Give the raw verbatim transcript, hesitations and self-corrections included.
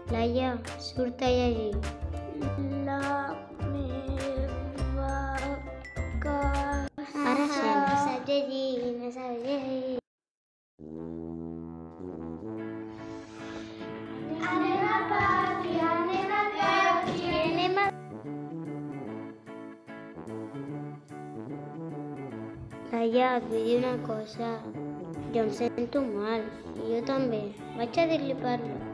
Laia, surt a llegir. La meva casa... Ara sí, no saps llegir, no saps llegir. Anem a pati, anem a pati, anem a... Laia, et vull dir una cosa. Jo em sento mal, i jo també. Vaig a dir-li per